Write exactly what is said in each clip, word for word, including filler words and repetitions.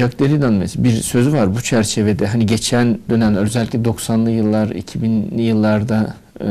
Jacques Derrida'nın mesela bir sözü var bu çerçevede. Hani geçen dönem özellikle doksanlı yıllar, iki binli yıllarda e,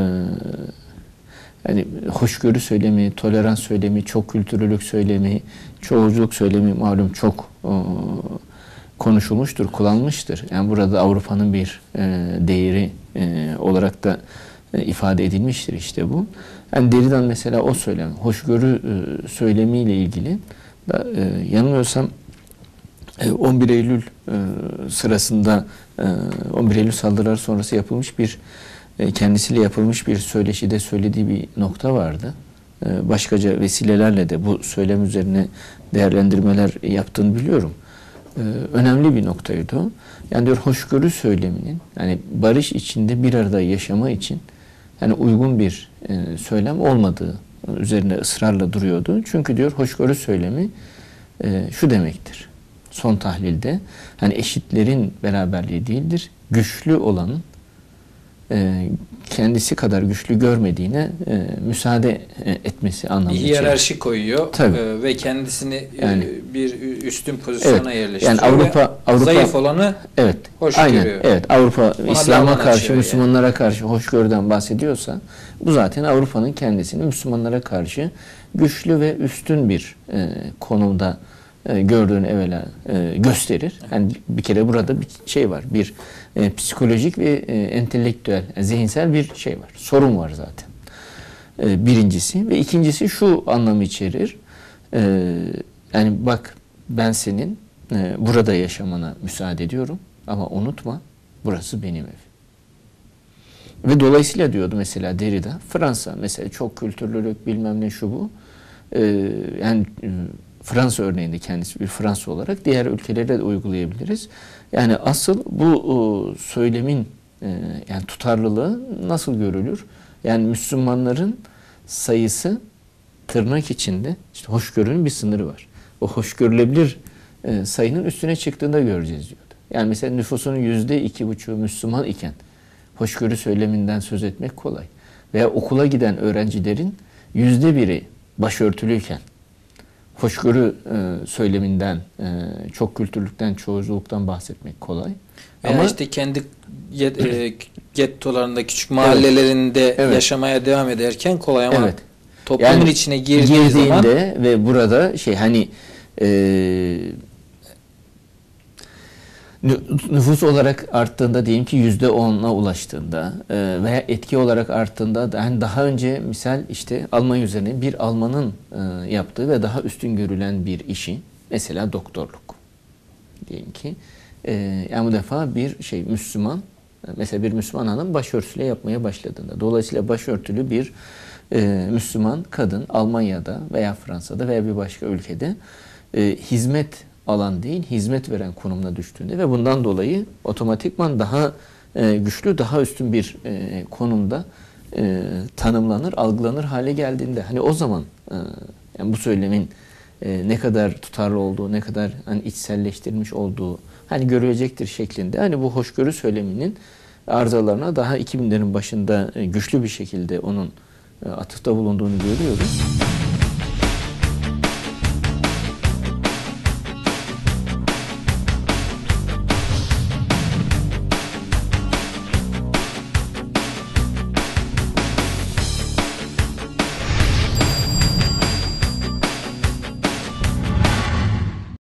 hani hoşgörü söylemi, tolerans söylemi, çok kültürlülük söylemi, çoğulculuk söylemi malum çok e, konuşulmuştur, kullanılmıştır. Yani burada Avrupa'nın bir e, değeri e, olarak da e, ifade edilmiştir işte bu. Yani Derrida'nın mesela o söylem, hoşgörü e, söylemiyle ilgili da, e, yanılmıyorsam e, on bir Eylül e, sırasında e, on bir Eylül saldırıları sonrası yapılmış bir e, kendisiyle yapılmış bir söyleşide söylediği bir nokta vardı. E, başkaca vesilelerle de bu söylem üzerine değerlendirmeler yaptığını biliyorum. Ee, önemli bir noktaydı o. Yani diyor hoşgörü söyleminin yani barış içinde bir arada yaşama için yani uygun bir e, söylem olmadığı üzerine ısrarla duruyordu. Çünkü diyor hoşgörü söylemi e, şu demektir. Son tahlilde hani eşitlerin beraberliği değildir. Güçlü olanın e, kendisi kadar güçlü görmediğine e, müsaade etmesi anlamında. Bir hiyerarşi koyuyor e, ve kendisini yani, e, bir üstün pozisyona evet, yerleştiriyor. Yani Avrupa, Avrupa zayıf olanı evet, hoş aynen, görüyor. Evet, Avrupa İslam'a karşı, yani. Müslümanlara karşı hoşgörüden bahsediyorsa bu zaten Avrupa'nın kendisini Müslümanlara karşı güçlü ve üstün bir e, konumda e, gördüğünü evvela e, gösterir. Yani bir kere burada bir şey var. Bir e, psikolojik ve e, entelektüel, yani zihinsel bir şey var. Sorun var zaten. E, birincisi ve ikincisi şu anlamı içerir. E, yani bak ben senin e, burada yaşamana müsaade ediyorum ama unutma burası benim evim. Ve dolayısıyla diyordu mesela Derrida, Fransa mesela çok kültürlülük bilmem ne şu bu. E, yani e, Fransa örneğinde kendisi bir Fransa olarak diğer ülkelere de uygulayabiliriz. Yani asıl bu o, söylemin e, yani tutarlılığı nasıl görülür? Yani Müslümanların sayısı tırnak içinde işte hoşgörünün bir sınırı var. O hoşgörülebilir e, sayının üstüne çıktığında göreceğiz diyordu. Yani mesela nüfusunun yüzde iki buçuğu Müslüman iken hoşgörü söyleminden söz etmek kolay. Veya okula giden öğrencilerin yüzde biri başörtülüyken hoşgörü e, söyleminden, e, çok kültürlükten, çoğulculuktan bahsetmek kolay. Veya ama işte kendi get, e, gettolarında, küçük mahallelerinde evet. Evet. yaşamaya devam ederken kolay ama evet. toplumun yani içine girdiği girdiğinde zaman ve burada şey hani e, nüfus olarak arttığında diyelim ki yüzde ona ulaştığında e, veya etki olarak arttığında yani daha önce misal işte Almanya üzerine bir Almanın e, yaptığı ve daha üstün görülen bir işi mesela doktorluk diyelim ki e, yani bu defa bir şey Müslüman mesela bir Müslüman hanım başörtüsüyle yapmaya başladığında dolayısıyla başörtülü bir e, Müslüman kadın Almanya'da veya Fransa'da veya bir başka ülkede e, hizmet alan değil, hizmet veren konumuna düştüğünde ve bundan dolayı otomatikman daha e, güçlü, daha üstün bir e, konumda e, tanımlanır, algılanır hale geldiğinde hani o zaman e, yani bu söylemin e, ne kadar tutarlı olduğu, ne kadar hani içselleştirilmiş olduğu hani görülecektir şeklinde. Hani bu hoşgörü söyleminin arızalarına daha iki binlerin başında e, güçlü bir şekilde onun e, atıfta bulunduğunu görüyoruz.